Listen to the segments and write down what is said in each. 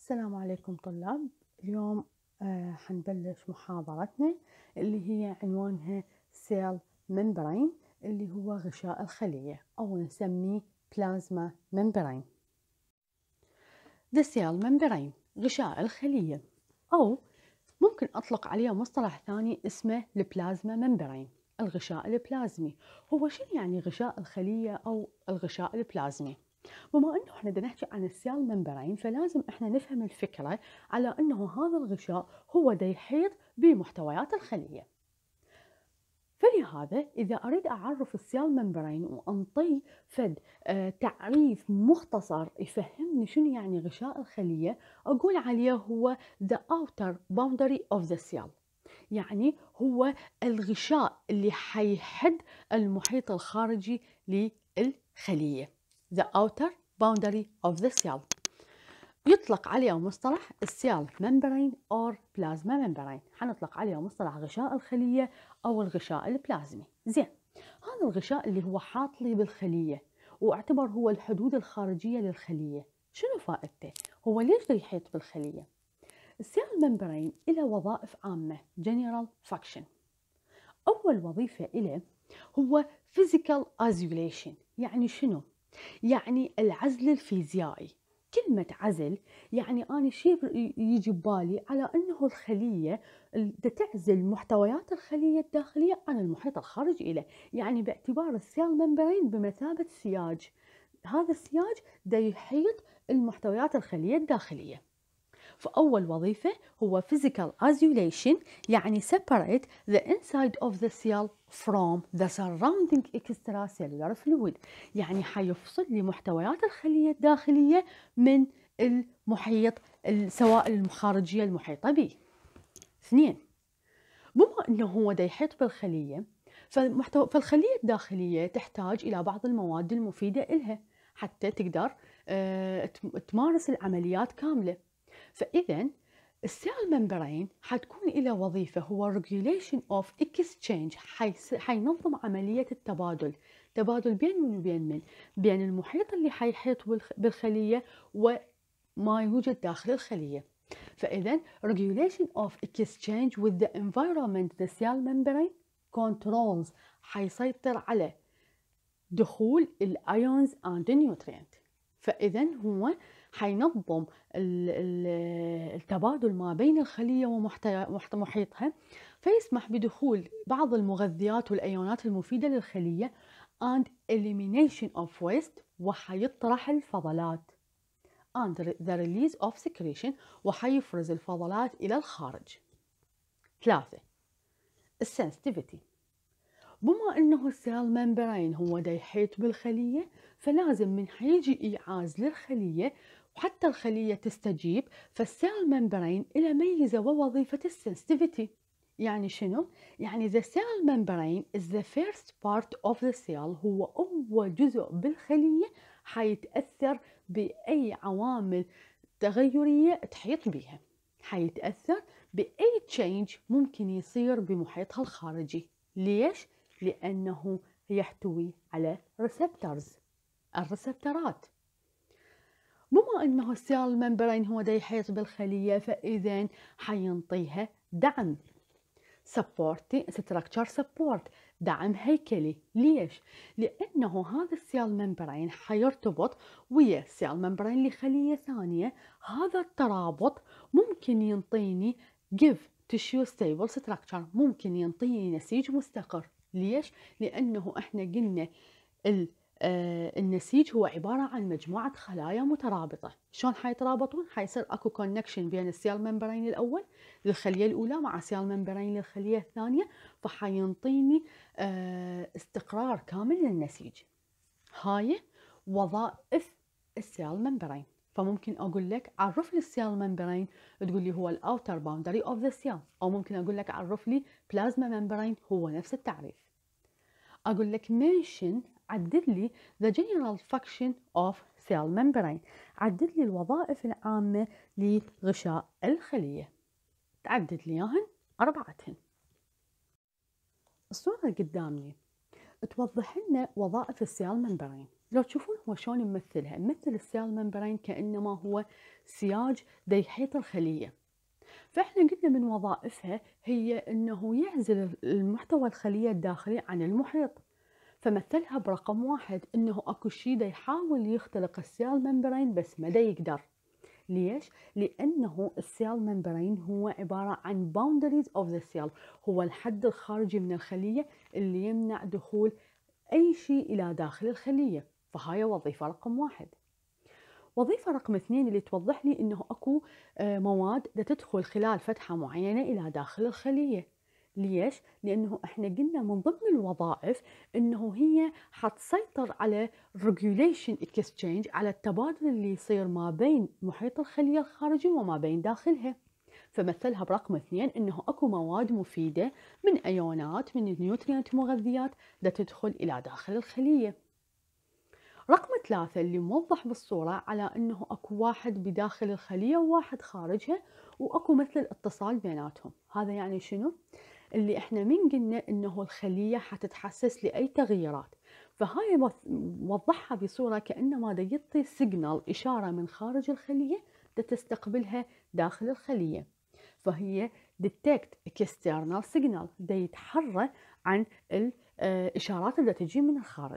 السلام عليكم طلاب. اليوم حنبلش محاضرتنا اللي هي عنوانها سيل ممبرين اللي هو غشاء الخلية أو نسميه بلازما ممبرين. The cell membrane غشاء الخلية، أو ممكن أطلق عليه مصطلح ثاني اسمه البلازما ممبرين، الغشاء البلازمي. هو شنو يعني غشاء الخلية أو الغشاء البلازمي؟ بما انه احنا بدنا نحكي عن السيل ممبرين فلازم احنا نفهم الفكره على انه هذا الغشاء هو دا يحيط بمحتويات الخليه. فلهذا اذا اريد اعرف السيل ممبرين وانطي فد تعريف مختصر يفهمني شنو يعني غشاء الخليه، اقول عليه هو the outer boundary of the cell، يعني هو الغشاء اللي حيحد المحيط الخارجي للخليه. the outer boundary of the cell. يطلق عليه مصطلح السيل ممبرين or بلازما ممبرين، حنطلق عليه مصطلح غشاء الخلية أو الغشاء البلازمي. زين، هذا الغشاء اللي هو حاط لي بالخلية واعتبر هو الحدود الخارجية للخلية، شنو فائدته؟ هو ليش دا يحيط بالخلية؟ السيل ممبرين له وظائف عامة general function. أول وظيفة له هو physical isolation. يعني شنو؟ يعني العزل الفيزيائي. كلمة عزل يعني أنا شيء يجي ببالي على أنه الخلية تعزل محتويات الخلية الداخلية عن المحيط الخارجي له، يعني باعتبار السيل ممبرين بمثابة سياج، هذا السياج دا يحيط المحتويات الخلية الداخلية. فأول وظيفة هو physical isolation، يعني separate the inside of the cell from the surrounding extracellular fluid، يعني حيفصل لي محتويات الخلية الداخلية من المحيط، السوائل الخارجية المحيطة به. اثنين، بما أنه هو دا يحيط بالخلية فالخلية الداخلية تحتاج إلى بعض المواد المفيدة إلها حتى تقدر تمارس العمليات كاملة. فإذا السيل ممبرين حتكون له وظيفة هو regulation of exchange، حينظم عملية التبادل، تبادل بين من وبين من؟ بين المحيط اللي حيحيط بالخلية وما يوجد داخل الخلية. فإذا regulation of exchange with the environment the cell membrane controls، حيسيطر على دخول الايونز and nutrient. فإذا هو حينظم التبادل ما بين الخلية ومحيطها، فيسمح بدخول بعض المغذيات والأيونات المفيدة للخلية and elimination of waste، وحيطرح الفضلات and the release of secretion، وحيفرز الفضلات إلى الخارج. ثلاثة، السنسيتيفيتي. بما أنه السيل ممبرين هو دا يحيط بالخلية فلازم من حيجي إيعاز للخلية وحتى الخلية تستجيب، فالسيل ممبرين له ميزة ووظيفة السنسيتيفيتي. يعني شنو؟ يعني the cell membrane is the first part of the cell، هو أول جزء بالخلية حيتأثر بأي عوامل تغيرية تحيط بها، حيتأثر بأي change ممكن يصير بمحيطها الخارجي. ليش؟ لأنه يحتوي على receptors، الريسبترات. بما أنه السيل ممبرين هو دا يحيط بالخلية فإذا حينطيها دعم structure support، دعم هيكلي. ليش؟ لأنه هذا السيل ممبرين حيرتبط ويا السيل ممبرين لخلية ثانية، هذا الترابط ممكن ينطيني give tissue stable structure، ممكن ينطيني نسيج مستقر. ليش؟ لأنه احنا قلنا النسيج هو عبارة عن مجموعة خلايا مترابطة. شلون حيترابطون؟ حيصير اكو كونكشن بين السيل ممبرين الأول للخلية الأولى مع سيل ممبرين للخلية الثانية، فحينطيني استقرار كامل للنسيج. هاي وظائف السيل ممبرين. فممكن أقول لك عرف لي السيل ممبرين، تقول لي هو الأوتر باوندري أوف ذا سيل، أو ممكن أقول لك عرف لي بلازما ممبرين، هو نفس التعريف. أقول لك mention، عدد لي the general function of cell membrane، عدد لي الوظائف العامة لغشاء الخلية، تعدد لي إياهن أربعتهن. الصورة قدامي توضح لنا وظائف السيل ممبرين. لو تشوفون هو شلون نمثلها، نمثل السيل ممبرين كأنما هو سياج دا يحيط الخلية. فإحنا قلنا من وظائفها هي أنه يعزل المحتوى الخلية الداخلي عن المحيط. فمثلها برقم 1 أنه أكو شي دا يحاول يخترق السيل ممبرين بس ما دا يقدر. ليش؟ لأنه السيل ممبرين هو عبارة عن boundaries of the cell، هو الحد الخارجي من الخلية اللي يمنع دخول أي شيء إلى داخل الخلية. فهاي وظيفة رقم 1. وظيفة رقم 2 اللي توضح لي أنه أكو مواد تدخل خلال فتحة معينة إلى داخل الخلية. ليش؟ لأنه إحنا قلنا من ضمن الوظائف أنه هي حتسيطر على regulation exchange، على التبادل اللي يصير ما بين محيط الخلية الخارجي وما بين داخلها. فمثلها برقم 2 أنه أكو مواد مفيدة من أيونات من نيوترينت مغذيات تدخل إلى داخل الخلية. رقم 3 اللي موضح بالصورة على أنه أكو واحد بداخل الخلية وواحد خارجها، وأكو مثل الاتصال بيناتهم. هذا يعني شنو؟ اللي احنا من قلنا أنه الخلية حتتحسس لأي تغييرات، فهاي وضحها بصورة كأنما دا يعطي سيجنال، إشارة من خارج الخلية دا تستقبلها داخل الخلية. فهي detect external signal، دا يتحرى عن الإشارات اللي تجي من الخارج.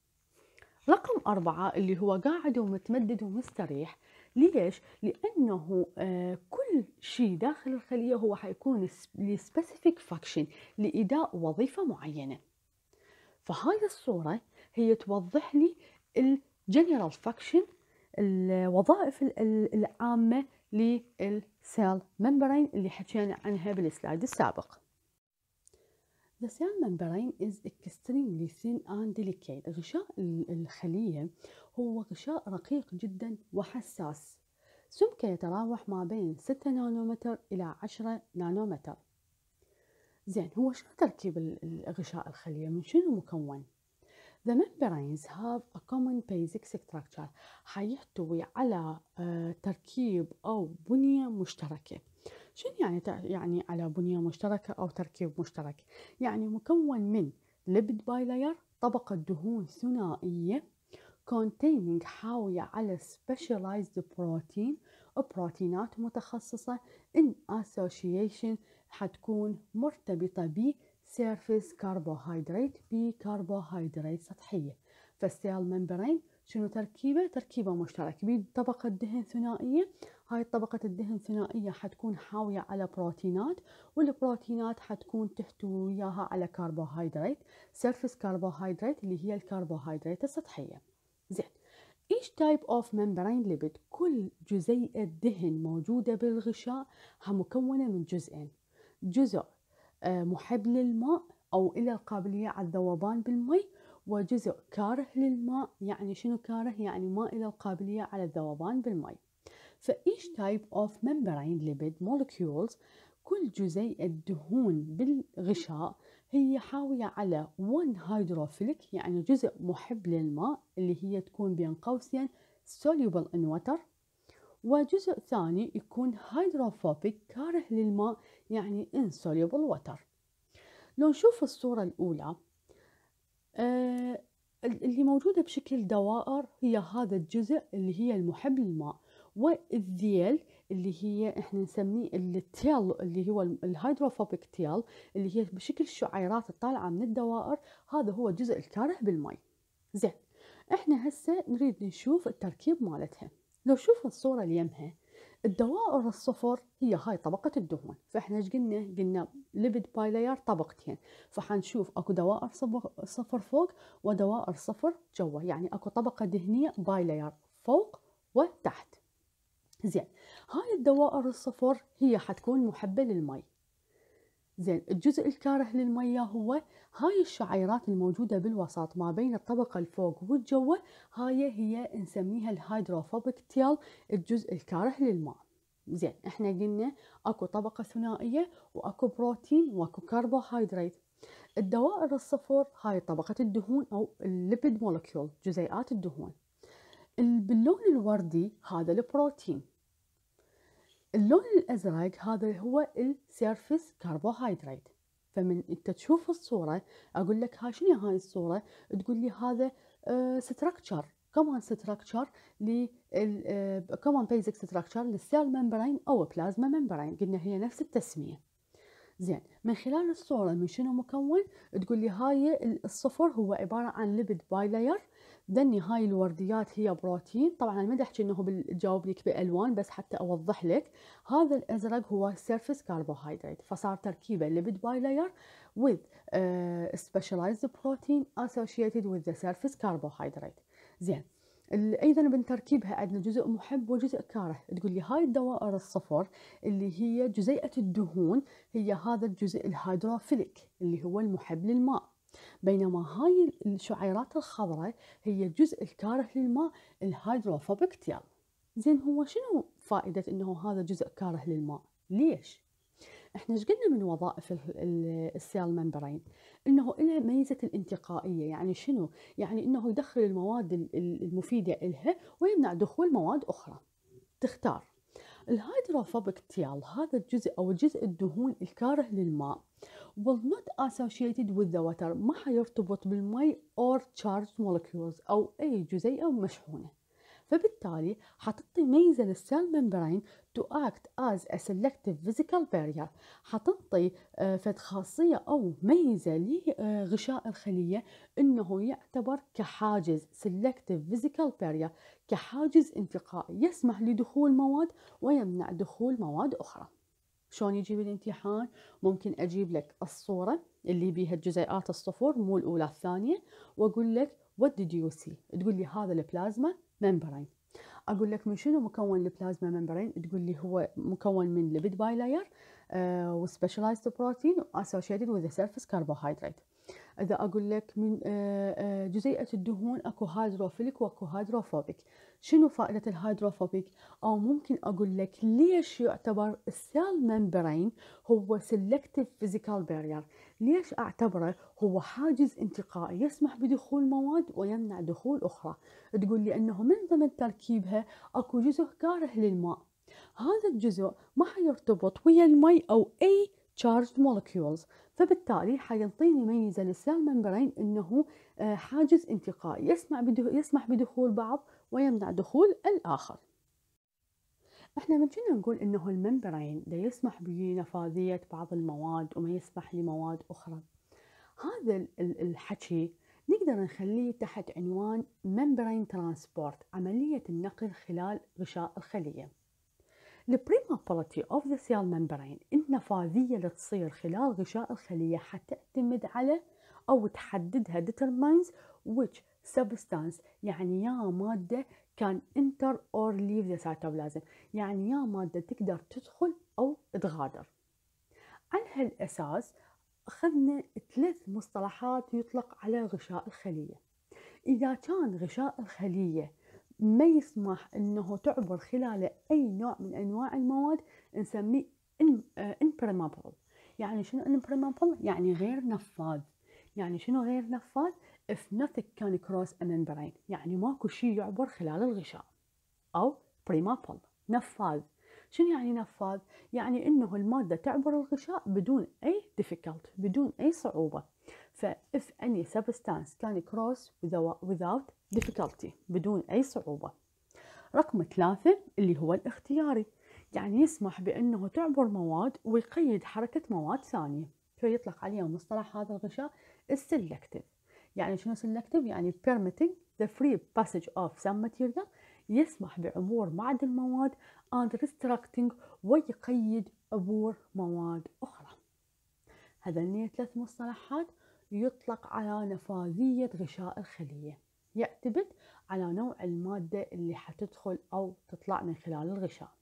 رقم 4 اللي هو قاعد ومتمدد ومستريح. ليش؟ لأنه كل شيء داخل الخلية هو حيكون لسبيسيفيك فاكشن، لإداء وظيفة معينة. فهاي الصورة هي توضح لي الجنرال فاكشن، الوظائف العامة للسيل ممبرين اللي حكينا عنها بالسلايد السابق. The cell membrane is extremely thin and delicate. غشاء الخلية هو غشاء رقيق جدا وحساس، سمكه يتراوح ما بين 6 نانومتر إلى 10 نانومتر. زين، هو شنو تركيب الغشاء الخلية؟ من شنو مكون؟ The membranes have a common basic structure، حيحتوي على تركيب أو بنية مشتركة. شنو يعني على بنية مشتركة أو تركيب مشترك؟ يعني مكون من lipid bilayer، طبقة دهون ثنائية containing، حاوية على specialized protein، بروتينات متخصصة in association، حتكون مرتبطة ب surface carbohydrate، بكربوهيدرات سطحية. فالسيل ممبرين شنو تركيبه؟ تركيبه مشترك بطبقة دهن ثنائية. هاي طبقة الدهن الثنائية حتكون حاوية على بروتينات، والبروتينات حتكون تحتوي وياها على كربوهيدرات، surface carbohydrate اللي هي الكربوهيدرات السطحية. زين، each type of membrane lipid، كل جزيئة دهن موجودة بالغشاء مكونة من جزئين، جزء محب للماء أو إلى القابلية على الذوبان بالماء، وجزء كاره للماء. يعني شنو كاره؟ يعني ما إلى القابلية على الذوبان بالماء. فeach type of membrane lipid molecules، كل جزيئة دهون بالغشاء هي حاوية على one hydrophilic، يعني جزء محب للماء اللي هي تكون بين قوسين soluble in water، وجزء ثاني يكون hydrophobic كاره للماء يعني insoluble water. لو نشوف الصورة الأولى اللي موجودة بشكل دوائر، هي هذا الجزء اللي هي المحب للماء، والذيل اللي هي احنا نسميه التيل اللي هو الهيدروفوبيك تيل اللي هي بشكل شعيرات الطالعة من الدوائر، هذا هو الجزء الكاره بالماء. زين، احنا هسه نريد نشوف التركيب مالتها. لو شوف الصورة اللي يمها، الدوائر الصفر هي هاي طبقة الدهون. فاحنا ايش قلنا ليبيد بايلاير طبقتين، فحنشوف اكو دوائر صفر فوق ودوائر صفر جوا، يعني اكو طبقة دهنية بايلاير فوق وتحت. زين، هاي الدوائر الصفر هي حتكون محبة للمي. زين، الجزء الكاره للمية هو هاي الشعيرات الموجودة بالوسط ما بين الطبقة الفوق والجوة، هاي هي نسميها الهيدروفوبيك تيل، الجزء الكاره للماء. زين، احنا قلنا اكو طبقة ثنائية واكو بروتين واكو كربوهيدرات. الدوائر الصفر هاي طبقة الدهون او الليبيد مولكيول، جزيئات الدهون. باللون الوردي هذا البروتين. اللون الأزرق هذا هو السيرفيس كربوهيدرات. فمن انت تشوف الصورة اقول لك ها شنو هاي الصورة، تقول لي هذا ستراكشر كمان ستراكشر كمان بيزك ستراكشر للسيل ممبرين أو بلازما ممبرين، قلنا هي نفس التسمية. زين، من خلال الصورة من شنو مكون؟ تقول لي هاي الصفر هو عبارة عن ليبيد باي لاير، دني هاي الورديات هي بروتين. طبعا ما احكي انه بتجاوب لك بألوان، بس حتى اوضح لك، هذا الازرق هو سيرفيس كربوهيدرات، فصار تركيبه ليبيد باي لاير with specialized protein associated with the surface carbohydrate. زين، ايضا من تركيبها عندنا جزء محب وجزء كاره. تقول لي هاي الدوائر الصفر اللي هي جزيئة الدهون هي هذا الجزء الهيدروفيليك اللي هو المحب للماء، بينما هاي الشعيرات الخضراء هي الجزء الكاره للماء الهيدروفوبيك تيل. زين، هو شنو فائدة انه هذا جزء كاره للماء؟ ليش؟ احنا ايش قلنا من وظائف السيل ممبرين؟ انه له ميزه الانتقائيه. يعني شنو؟ يعني انه يدخل المواد المفيده لها ويمنع دخول مواد اخرى. تختار الهيدروفوبيك تيل، هذا الجزء او الجزء الدهون الكاره للماء will not associated with the water، ما حيرتبط بالمي or charged molecules او اي جزيئه مشحونه، فبالتالي حتعطي ميزة للسيل ممبرين to act as a selective physical barrier، حتعطي فد خاصية أو ميزة لغشاء الخلية إنه يعتبر كحاجز selective physical barrier، كحاجز انتقائي يسمح لدخول مواد ويمنع دخول مواد أخرى. شلون يجي بالامتحان؟ ممكن أجيب لك الصورة اللي بيها الجزيئات الصفر، مو الأولى الثانية، وأقول لك what did you see؟ تقول لي هذا البلازما ممبرين. اقول لك من شنو مكون البلازما ممبرين؟ تقول لي هو مكون من ليبيد باي لاير وسبيشلايزد بروتين associated with the surface carbohydrate. اذا اقول لك من جزيئه الدهون اكو هيدروفيليك واكو هيدروفوبيك. شنو فائده الهيدروفوبيك؟ او ممكن اقول لك ليش يعتبر السيل ممبرين هو سيلكتيف فيزيكال بارير؟ ليش اعتبره هو حاجز انتقائي يسمح بدخول مواد ويمنع دخول اخرى؟ تقول لي انه من ضمن تركيبها اكو جزء كاره للماء، هذا الجزء ما حيرتبط ويا المي او اي charged molecules، فبالتالي حينطيني ميزة للسيل ممبرين انه حاجز انتقائي يسمح بدخول بعض ويمنع دخول الآخر. احنا من كنا نقول انه الممبرين دا يسمح بنفاذية بعض المواد وما يسمح لمواد اخرى. هذا الحكي نقدر نخليه تحت عنوان membrane transport، عملية النقل خلال غشاء الخلية. البريمابيليتي of the cell membrane، النفاذية اللي تصير خلال غشاء الخلية حتعتمد على أو تحددها determines which substance، يعني يا مادة كان enter or leave the cytoplasm، يعني يا مادة تقدر تدخل أو تغادر. على هالأساس أخذنا 3 مصطلحات يطلق على غشاء الخلية. إذا كان غشاء الخلية ما يسمح أنه تعبر خلاله أي نوع من أنواع المواد نسميه impermeable. يعني شنو impermeable؟ يعني غير نفاذ. يعني شنو غير نفاذ؟ if nothing can cross a membrane، يعني ماكو شيء يعبر خلال الغشاء. أو permeable نفاذ. شنو يعني نفاذ؟ يعني انه المادة تعبر الغشاء بدون اي difficult، بدون اي صعوبة. ف if any substance can cross without difficulty، بدون اي صعوبة. رقم 3 اللي هو الاختياري، يعني يسمح بانه تعبر مواد ويقيد حركة مواد ثانية، فيطلق عليه مصطلح هذا الغشاء السلكتيف. يعني شنو سلكتيف؟ يعني permitting the free passage of some material، يسمح بعبور بعض المواد and restricting، ويقيد عبور مواد أخرى. هذين 3 مصطلحات يطلق على نفاذية غشاء الخلية، يعتمد على نوع المادة اللي حتدخل أو تطلع من خلال الغشاء.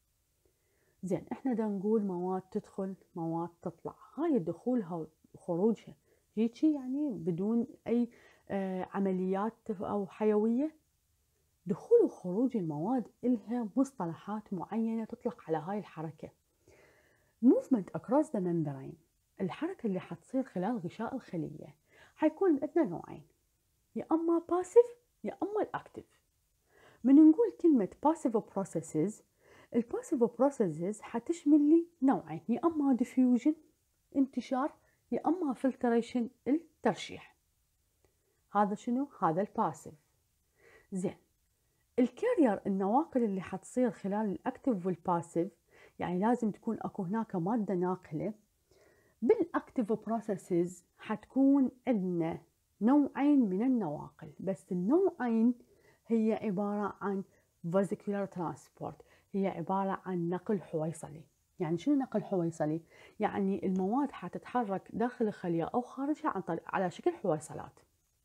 زين، احنا دا نقول مواد تدخل مواد تطلع، هاي دخولها وخروجها هيجي يعني بدون أي عمليات أو حيوية. دخول وخروج المواد إلها مصطلحات معينة تطلق على هاي الحركة. movement across the membrane، الحركة اللي حتصير خلال غشاء الخلية حيكون عندنا نوعين، يا أما passive يا أما الأكتيف. من نقول كلمة passive processes، الباسيف processes حتشمل لي نوعين، يا أما diffusion انتشار، يا أما filtration الترشيح. هذا شنو؟ هذا الباسيف. زين، الكارير النواقل اللي حتصير خلال الاكتف والباسيف، يعني لازم تكون اكو هناك مادة ناقلة. بالاكتف بروسيسز حتكون عندنا نوعين من النواقل، بس النوعين هي عبارة عن فاسيكولار ترانسبورت، هي عبارة عن نقل حويصلي. يعني شنو نقل حويصلي؟ يعني المواد حتتحرك داخل الخلية أو خارجها عن طريق على شكل حويصلات.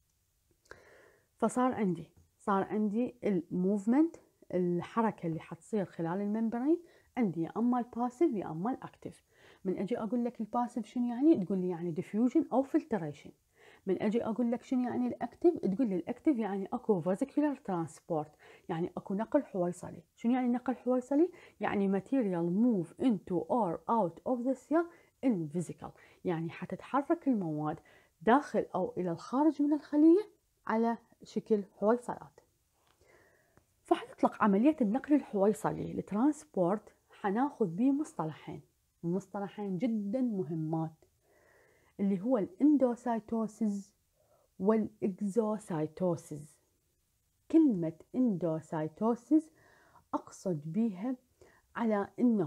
صار عندي الموفمنت، الحركة اللي حتصير خلال الممبرين، عندي يا أما الباسيف يا أما الأكتف. من أجي أقول لك الباسيف شنو يعني؟ تقول لي يعني ديفيوجن أو فلتريشن. من أجي أقول لك شنو يعني الأكتف؟ تقول لي الأكتف يعني أكو فاسيكولار ترانسبورت، يعني أكو نقل حويصلي. شنو يعني نقل حويصلي؟ يعني material move into or out of the cell in physical، يعني حتتحرك المواد داخل أو إلى الخارج من الخلية على شكل حويصلات. فحنطلق عملية النقل الحويصلي الترانسبورت، حناخذ بيه مصطلحين جدا مهمات، اللي هو الاندوسايتوسيس والاكزوسايتوسيس. كلمة اندوسايتوسيس أقصد بيها على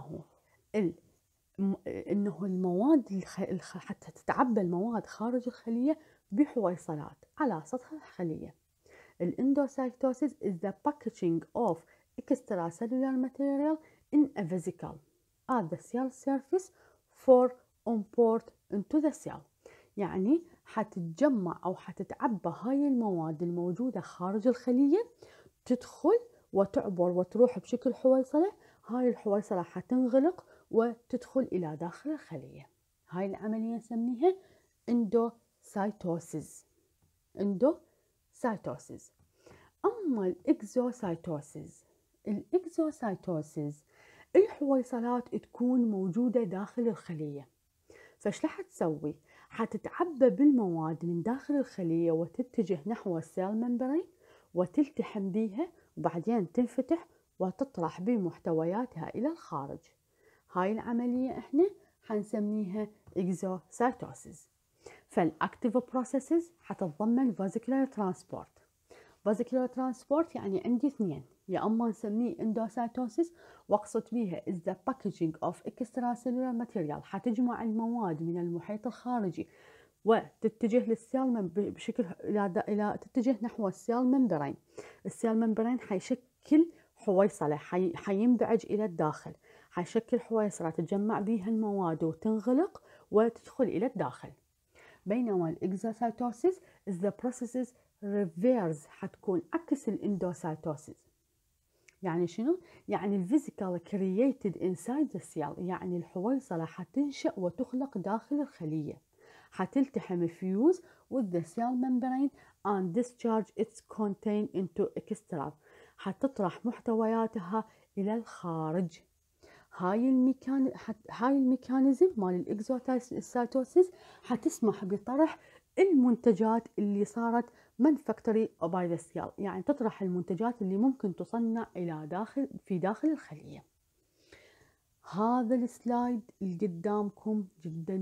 إنه المواد حتى تتعبى المواد خارج الخلية بحويصلات على سطح الخلية. الاندوسايتوسيس is the packaging of extracellular material in a vesicle at the cell surface for import into the cell. يعني حتتجمع أو حتتعبى هاي المواد الموجودة خارج الخلية، تدخل وتعبر وتروح بشكل حويصلة. هاي الحويصلة حتنغلق وتدخل إلى داخل الخلية. هاي العملية نسميها اندوسايتوسيس. أما الإكزوسايتوسيس الحويصلات تكون موجودة داخل الخلية. فايش راح تسوي؟ حتتعبى بالمواد من داخل الخلية وتتجه نحو السيل ممبرين وتلتحم بيها، وبعدين تنفتح وتطرح بمحتوياتها إلى الخارج. هاي العملية احنا حنسميها إكزوسايتوسيس. فالأكتيف بروسيسز حتتضمن فاسيكولار ترانسبورت. فاسيكولار ترانسبورت يعني عندي اثنين، يا اما نسميه اندوسايتوسيس واقصد بيها is the packaging of extracellular material، حتجمع المواد من المحيط الخارجي وتتجه للسيل بشكل الى تتجه نحو السيل ممبرين. السيل ممبرين حيشكل حويصله، حينبعج الى الداخل، حيشكل حويصله تتجمع بها المواد وتنغلق وتدخل الى الداخل. بينما الاكزوسايتوسيس is the processes reverse، حتكون عكس الاندوسايتوسيس. يعني شنو؟ يعني الفيزيكال created inside the cell، يعني الحويصلة حتنشأ وتخلق داخل الخلية، حتلتحم fuse with the cell membrane and discharge its content into extra، حتطرح محتوياتها إلى الخارج. هاي الميكانيزم مال الاكزوسايتوسيس حتسمح بطرح المنتجات اللي صارت manufactured by the cell، يعني تطرح المنتجات اللي ممكن تصنع في داخل الخلية. هذا السلايد اللي قدامكم جدا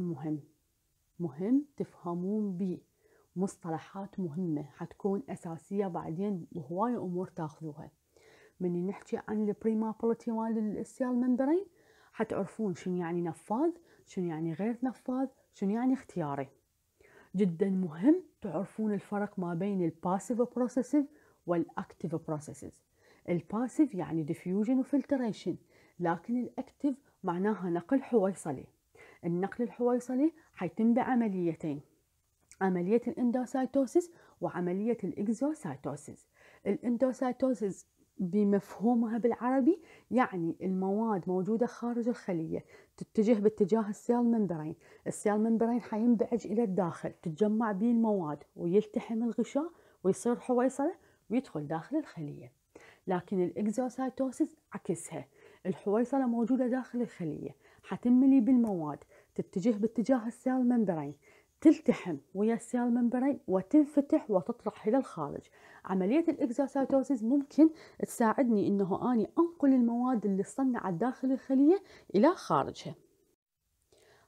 مهم تفهمون بيه، مصطلحات مهمة حتكون أساسية بعدين، وهواية أمور تاخذوها. من نحكي عن البريمابيليتي مال السيل ممبرين حتعرفون شنو يعني نفاذ، شنو يعني غير نفاذ، شنو يعني اختياري. جدا مهم تعرفون الفرق ما بين الباسيف بروسيسز والاكتيف بروسيسز. الباسيف يعني ديفيوجن وفلتريشن، لكن الاكتيف معناها نقل حويصلي. النقل الحويصلي حيتم بعمليتين، عملية الاندوسايتوسيس وعملية الاكزوسايتوسيس. الاندوسايتوسيس بمفهومها بالعربي يعني المواد موجودة خارج الخلية تتجه باتجاه السيل ممبرين، السيل ممبرين حينبعج إلى الداخل، تتجمع به المواد ويلتحم الغشاء ويصير حويصلة ويدخل داخل الخلية. لكن الاكزوسايتوسيس عكسها، الحويصلة موجودة داخل الخلية حتملي بالمواد، تتجه باتجاه السيل ممبرين، تلتحم ويا السيل ممبرين وتنفتح وتطرح إلى الخارج. عملية الإكزوسايتوسيس ممكن تساعدني إنه أني أنقل المواد اللي صنعت داخل الخلية إلى خارجها.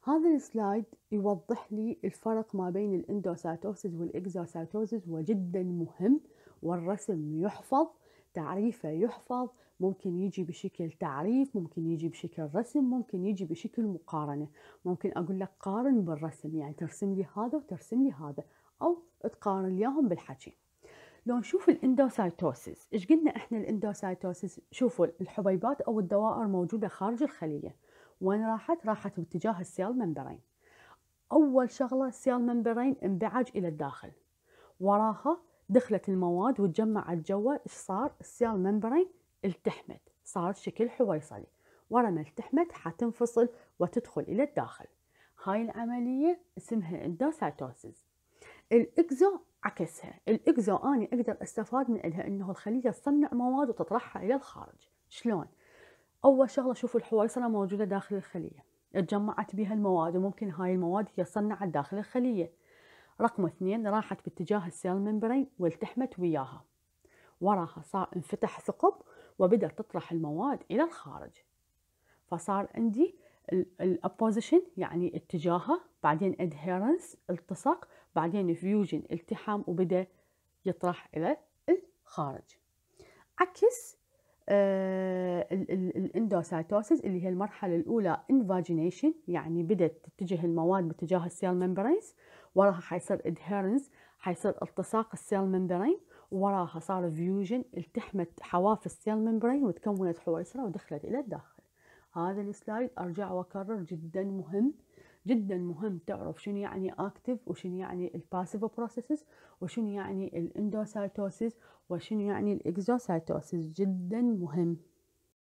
هذا السلايد يوضح لي الفرق ما بين الاندوسايتوسيس والاكزوسايتوسيس، وجدا مهم، والرسم يحفظ، تعريفه يحفظ، ممكن يجي بشكل تعريف، ممكن يجي بشكل رسم، ممكن يجي بشكل مقارنة. ممكن أقول لك قارن بالرسم، يعني ترسم لي هذا وترسم لي هذا، أو تقارن لياهم بالحكي. لو نشوف الاندوسايتوسيس، ايش قلنا احنا الاندوسايتوسيس؟ شوفوا الحبيبات او الدوائر موجوده خارج الخليه. وين راحت؟ راحت باتجاه السيل ممبرين. اول شغله السيل ممبرين انبعج الى الداخل، وراها دخلت المواد وتجمعت جوا. ايش صار؟ السيل ممبرين التحمت، صار شكل حويصلي. ورا ما التحمت حتنفصل وتدخل الى الداخل. هاي العمليه اسمها اندوسايتوسيس. الاكزو عكسها. الاكزو اني اقدر استفاد من عندها انه الخليه تصنع مواد وتطرحها الى الخارج. شلون؟ اول شغله شوفوا الحويصله موجوده داخل الخليه، اتجمعت بها المواد، وممكن هاي المواد هي صنعت داخل الخليه. رقم اثنين، راحت باتجاه السيل ممبرين والتحمت وياها. وراها صار انفتح ثقب وبدأت تطرح المواد الى الخارج. فصار عندي الابوزيشن يعني اتجاهه، بعدين ادهيرنس التصق، بعدين فيوجن التحام، وبدا يطرح الى الخارج. عكس الاندوسايتوسيس اللي هي المرحله الاولى انفاجينيشن، يعني بدات تتجه المواد باتجاه السيل ممبرينز، وراها حيصير ادهيرنس، حيصير التصاق السيل ممبرين، وراها صار فيوجن التحمت حواف السيل ممبرين وتكونت حويصله ودخلت الى الداخل. هذا السلايد ارجع واكرر جدا مهم، جدا مهم تعرف شنو يعني اكتف، وشنو يعني الباسيف بروسيسز، وشنو يعني الاندوسايتوسيس، وشنو يعني الاكزوسايتوسيس. جدا مهم.